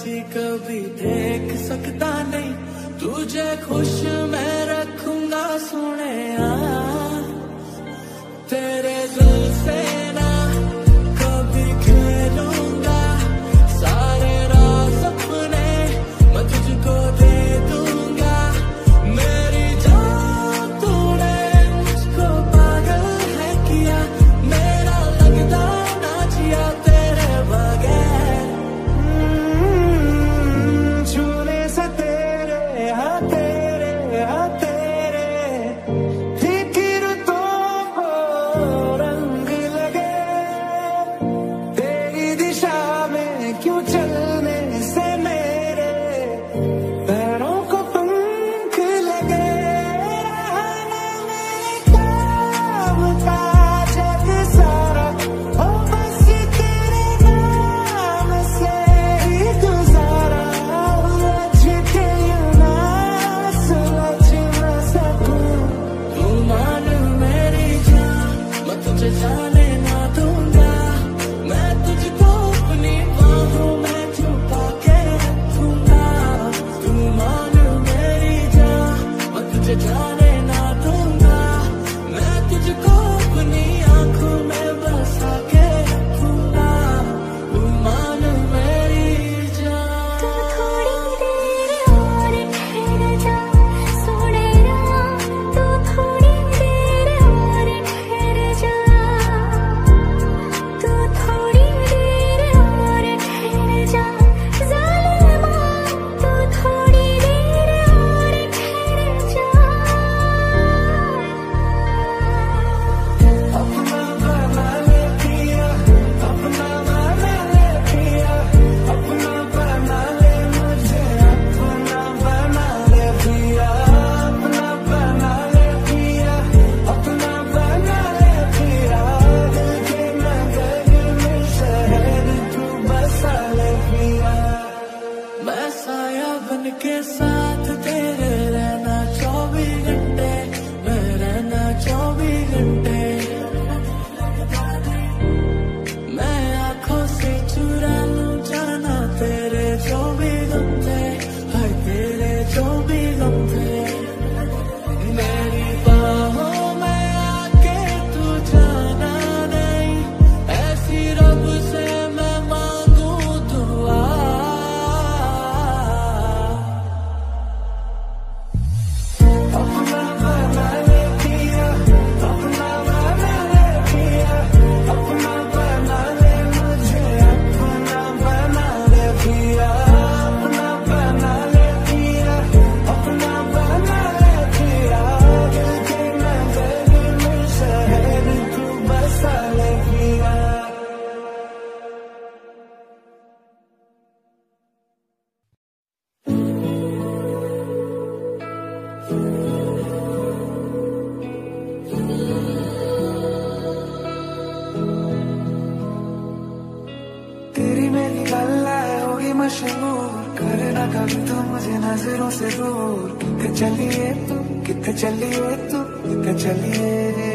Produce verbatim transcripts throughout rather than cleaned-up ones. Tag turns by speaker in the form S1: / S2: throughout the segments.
S1: उदासी कभी देख सकता नहीं, तुझे खुश मैं रखूंगा सोने तेरे दिल से ना कभी खेलूंगा, सारे राज अपने मैं तुझको दे दूंगा। मेरी जान तूने मुझको पागल है किया, मेरा लगता ना जिया तेरे बगैर। छूने से तेरे हाँ तेरे हाँ तेरे फिक्र तो हो रंग लगे, तेरी दिशा में क्यों चलने से मेरे पैरों को पंख लगे। काम का जग सारा हो बस तेरे नाम से ही गुजारा, उलझ के यूं ना सुलझ ना सकूं। तू मान मेरी जान मैं तुझे जाने ना दूंगा, मैं तुझको अपनी बाहों में छुपा के रखूंगा। तू मान मेरी जान मैं तुझे जाने ना दूंगा, मैं तुझको अपनी आंखों में बसा के रखूंगा। तू मान मेरी जान।
S2: तू थोड़ी देर और ठहर जा सोने राम, तू थोड़ी देर और ठहर जा, तू थोड़ी देर और ठहर जा ज़ालिमा, तू थोड़ी देर और ठहर जा।
S1: अपना बना ले पिया, अपना बना ले पिया, अपना बना ले मुझे, अपना बना ले पिया, अपना बना ले पिया, अपना बना ले पिया। दिल के नगर में शहर तू बसा ले पिया, मैं साया बन के साथ तेरे रहना चौबीस घंटे, मैं रहना चौबीस घंटे। मैं आंखों से चुरा लूं जाना तेरे जो भी गम थे, हाय तेरे जो भी गम थे। मेरी बाहों में आके तू जाना नहीं, ऐसी रब से मैं मांगू दुआ। अपना बना ले पिया, अपना बना ले पिया, अपना बना ले मुझे, अपना बना ले पिया, अपना बना ले पिया, अपना बना ले पिया। दिल के नगर में शहर तू बसा ले पिया। तेरी मेरी गल्ला होगी मशहूर, करना कभी तो मुझे नजरों से दूर। कितने चलिए तू कितने चलिए तू कितने चलिए,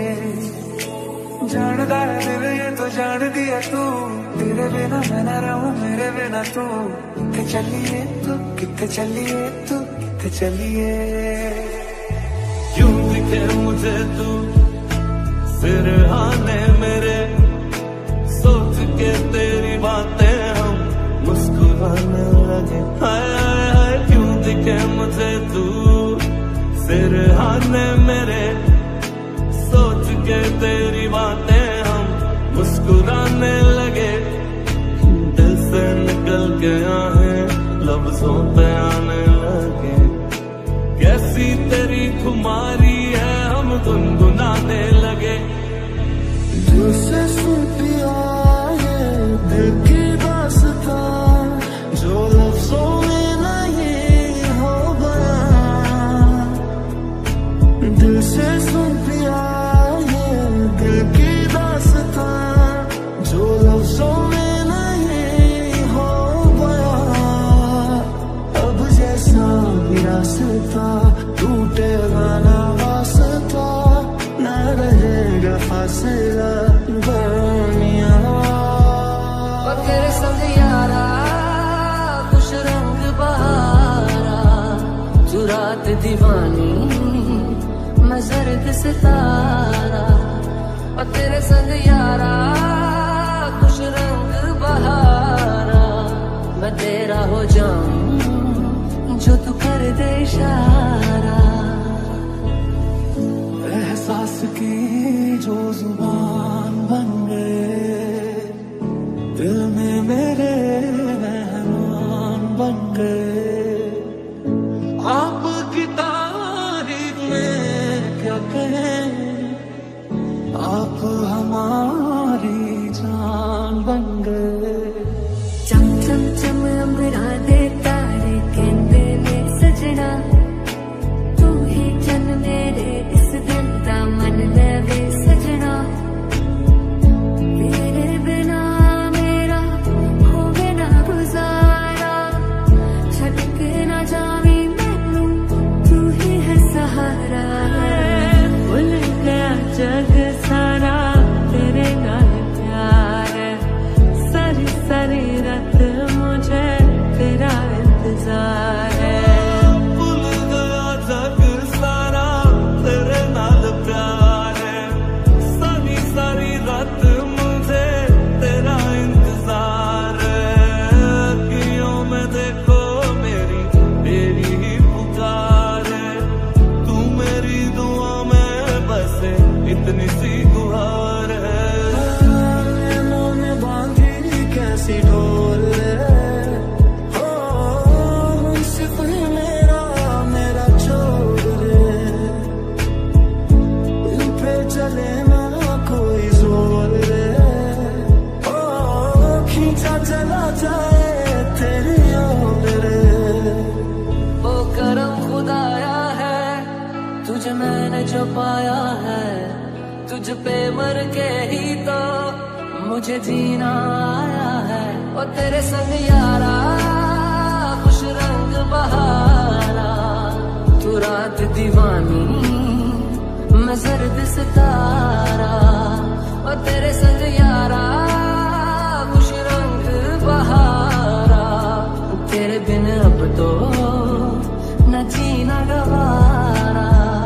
S1: जानदा है दिल ये तो जान दिया तू, तेरे बिना मैं न रहूं मेरे बिना तू। कितने चलिए तू कितने चलिए तू कितने चलिए।
S3: क्यों दिखे मुझे तू सिरहाने मेरे, सोच के तेरी बातें हम मुस्कुराने लगे। हाय हाय हाय क्यों दिखे मुझे तू सिरहाने मेरे, सोच के तेरी बातें हम मुस्कुराने लगे। दिल से निकल के आहें लफ्जों पे आने लगे, कैसी तेरी खुमारी है हम गुनगुनाने लगे।
S1: दिल से सुन पिया ये दिल की दास्तां, जो लफ्जों में नहीं हो बयां। दिल से सुन पिया ये दिल की दास्तां, जो लफ्जों में नहीं हो बयां। अब जैसा भी रास्ता टूटेगा ना वास्ता, ना रहेगा फासला दरमियां।
S4: दीवानी मैं जर्द सितारा और तेरे संग यारा खुश रंग बहारा मैं तेरा हो जाऊं जो तू कर दे इशारा।
S1: एहसास की जो जुबान बन गए दिल में मेरे मेहमान बन गए। आपकी तारीफ में क्या कहें आप हमारी जान बन गए।
S2: चम चम चम अंबरा दे तारे कहते ने सजना तू ही जन मेरे इस दिल दा मन लवे सजना। तेरे बिना मेरा होवे ना गुजारा छड़ के ना जावी मैनू तू ही है सहारा।
S4: भूल गया जग सारा तेरे नाल प्यार है सारी सारी रात मुझे तेरा इंतजार है।
S3: भूल गया जग सारा तेरे नाल प्यार है सारी सारी रात मुझे तेरा इंतजार है। अखियों में देखो मेरी तेरी ही पुकार है तू मेरी दुआ में बसे इतनी सी गुहार है।
S1: नैनों में बांधी कैसी डोर हो सिर्फ मेरा मेरा छोड़ रे दिल पे चले ना कोई जोर रे ओ खींचा चला जाए तेरी ओर रे।
S4: ओ करम खुदाया है तुझे मैंने जो पाया है तुझ पे मर के ही तो मुझे जीना आया है। ओ तेरे संग यारा खुश रंग बहारा तू रात दीवानी मैं जर्द सितारा। ओ तेरे संग यारा खुश रंग बहारा तेरे बिन अब तो न जीना गवारा।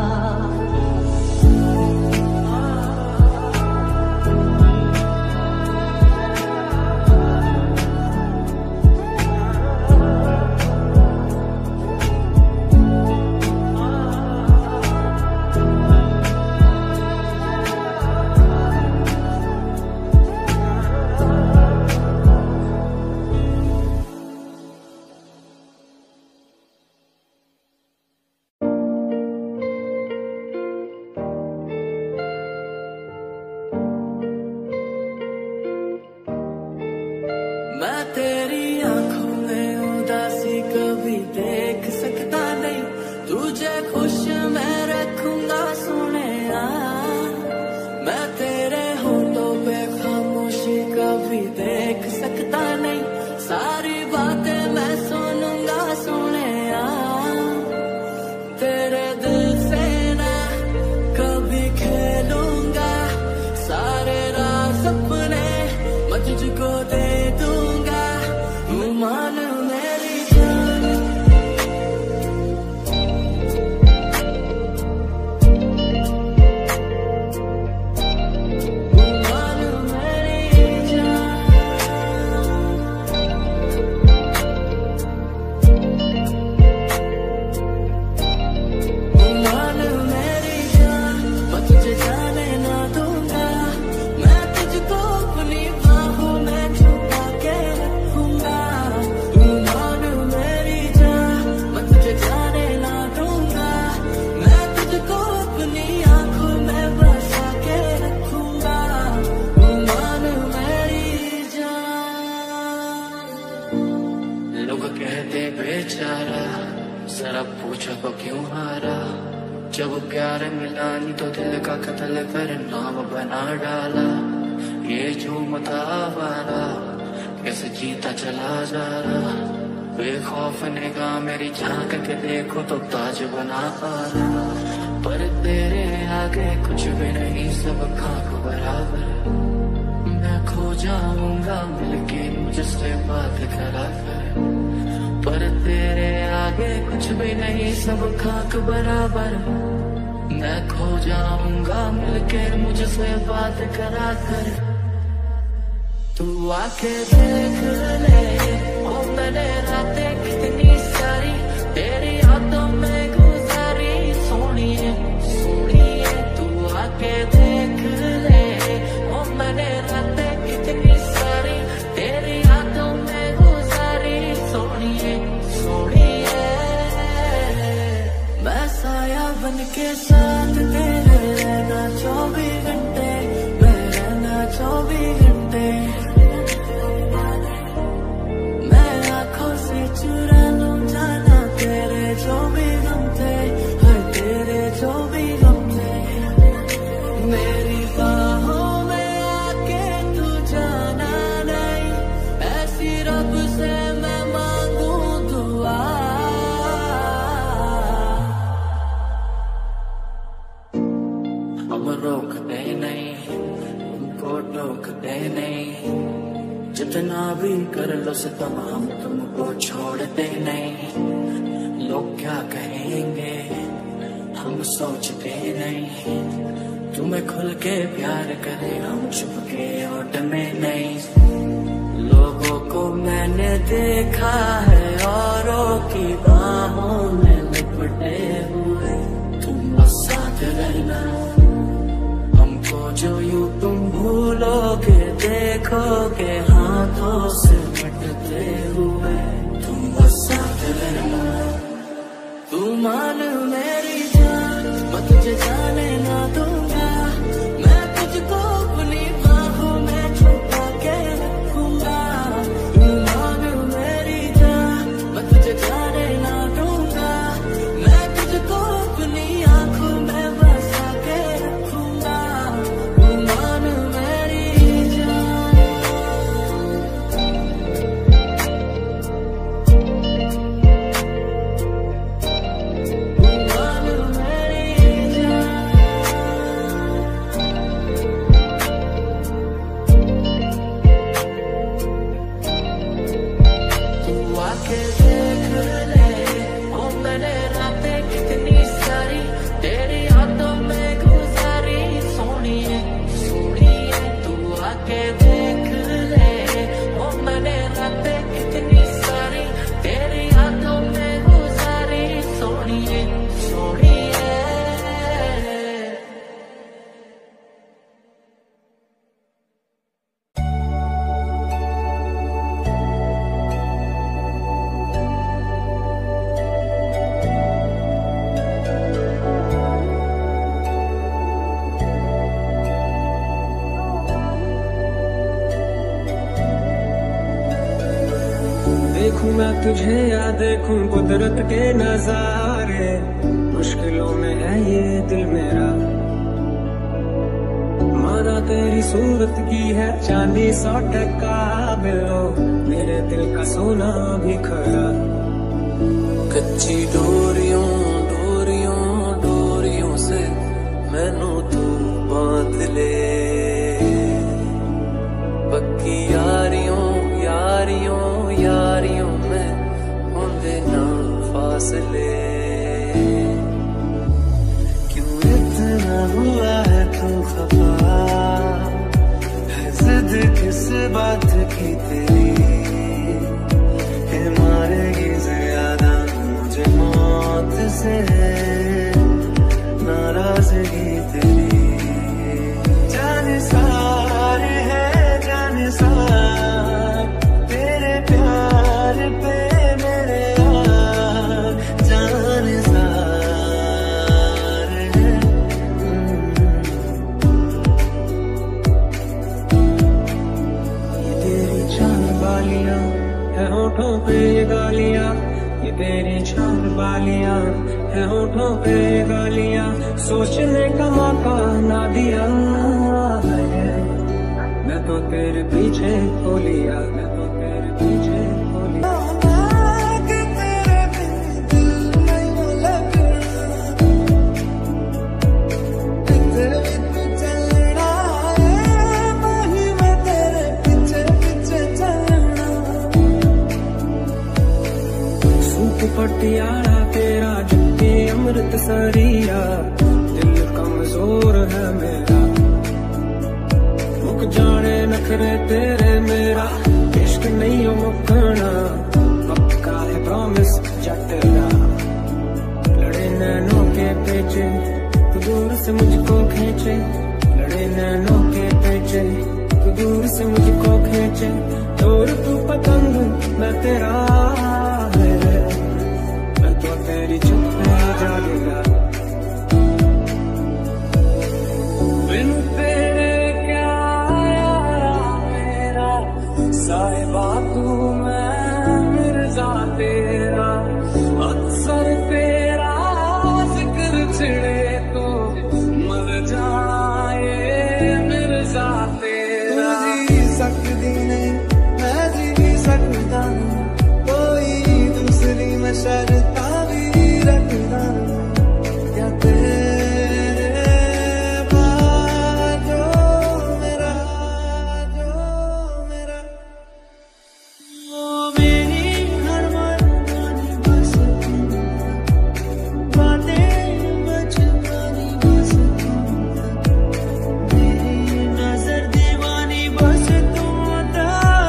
S1: मैं तेरी आंखों में उदासी कभी देख सकता नहीं तुझे खुश मैं रखूंगा सोने मैं तेरे होठों पे खामोशी कभी देख सकता नहीं सारी बातें मैं सुनूंगा सोने तेरे दिल से ना कभी खेलूंगा सारे रात सपने मैं तुझको दे दूंगा मान मेरी जान। मान मेरी जान। मान मेरी जान मैं तुझे जाने ना दूंगा मैं तुझको अपनी बाहों में छुपा के रखूंगा। मान मेरी जान मैं तुझे जाने ना दूंगा मैं तुझको अपनी आंखों में बसा के रखूंगा। मान मेरी जान। लोग कहते बेचारा जरा पूछो को क्यों हारा जब प्यार मिला नहीं तो दिल का कत्ल कर नाम बना डाला ये जो मतावारा कैसे जीता चला जा रहा बेखौफ निगाह मेरी झांक के देखो तो ताज बना पा रहा पर तेरे आगे कुछ भी नहीं सब खाक बराबर मैं खो जाऊंगा मिलके मुझसे बात करा कर पर तेरे आगे
S4: आगे कुछ भी नहीं, सब खाक बराबर। मैं खो जाऊंगा मिलके मुझसे बात करा कर। तू आके देख ले ओ मैंने रातें कितनी सारी तेरी यादों में गुजारी। सोनिए सोनिए तू आके देख ले ओ मैंने रातें कितनी सारी तेरी यादों में गुजारी। सोनिए सोनिए मैं साया बन के साथ तेरे रहना चौबीस घंटे, मैं रहना चौबीस घंटे। मैं आंखों से चुरा लूं जाना तेरे जो भी गम थे, हर तेरे जो भी गम थे। मेरी बाहों में आके तू जाना नहीं, ऐसी रब से मैं मांगू दुआ। हम रोकते नहीं उनको टोकते नहीं, जितना भी कर लो सितम हम तुमको छोड़ते नहीं। लोग क्या कहेंगे हम सोचते नहीं, तुम्हें खुल के प्यार करें हम छुप के ओट में नहीं। लोगों को मैंने देखा है औरों की बाहों में लिपटे हुए, तुम बस साथ रहना हमको जो यूं तुम भूलोगे देखोगे हाथों से फटते हुए। तुम बस साथ रहना तू मान मेरी जान, मैं तुझे जाने ना दूंगा। मैं तुझको अपनी बाहों में छुपा के रखूंगा। तू मान मेरी जान, मैं तुझे जाने ना दूंगा। मैं तुझको अपनी आंखों में बसा के रखूंगा। तू मान मेरी जान, तू मान मेरी जान। तू आके देख ले ओ मैंने रातें कितनी सारी तेरी यादों में गुजारी। सोनिए सोनिए तू आके देख ले ओ मैंने रातें कितनी सारी तेरी यादों में गुजारी। सोनिए सोनिए
S1: देखूं मैं तुझे या देखूं कुदरत के नजारे, मुश्किलों में है ये दिल मेरा। माना तेरी सूरत की है चांदी सौ टका बिलो, मेरे दिल का सोना भी खरा।
S4: कच्ची डोरियों डोरियों डोरियों से मैनू तू बांध ले। पक्की यारियों यारियों यारियों में होंदे ना फासले।
S1: क्यों इतना हुआ है तू खफा, है जिद किस बात की तेरी, के मारेगी ज्यादा मुझे मौत से नाराजगी तेरी। जाने सारे है जाने सार तेरे प्यार पे मेरे यार, जाने सारे है। ये तेरी चांद बालियां है होठों पे ये गालियां, ये तेरी चांद बालियां है होठों पे ये गालियां। सोचने का मौका ना दिया है, मैं तो तेरे पीछे हो लिया, मैं तो तेरे पीछे हो लिया। तेरे बिन दिल नहीं लगना, तेरे बिन चलना है, वही मैं तेरे पीछे पीछे चलना। सूख पटियाला तेरा जट्टी अमृत सरिया, दिल कमजोर है मेरा, मुक जाने नखरे तेरे मेरा, इश्क नहीं हो मुकना, पक्का है प्रॉमिस जटेरा। लड़े नैनों के पेचे तू दूर से मुझको खींचे, लड़े नैनों के पेचे तू दूर से मुझको खींचे, और तू पतंग मैं तेरा है, मैं तो तेरी छत पे जागेगा। बिन तेरे क्या यारा मेरा, साहिबा तू मैं मिर्जा तेरा, अक्सर तेरा जिक्र छिड़े तो मर जाना ये मिर्जा तेरा। जी सकती नहीं मैं जी सकता, कोई दूसरी मैं शर्ता भी रखता, क्या तेरे बाद जो मेरा जो मेरा। ओ मेरी हर मर्दानी बस तू, बातें बचपनी बस तू, मेरी नजर दीवानी बस तू बता,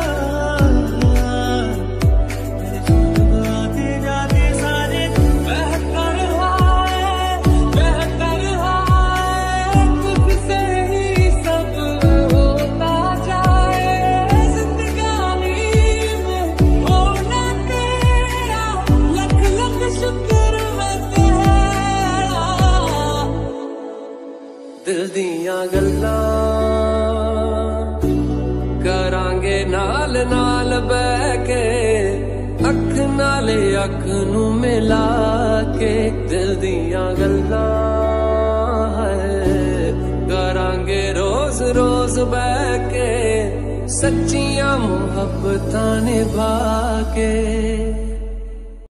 S1: मेरे जुल्म आते जाते सारे बेहतर है बेहतर है, तुझसे ही सब होता जाए, जिंदगानी में होना तेरा, लख लख शुक्र मैं तेरा। दिल दियां गल्लां करांगे नाल नाल बह के, अख नाले अख नू मिला के, दिल दियां गल्लां है करांगे रोज रोज बह के, सच्चियां मुहब्बतां निभा के।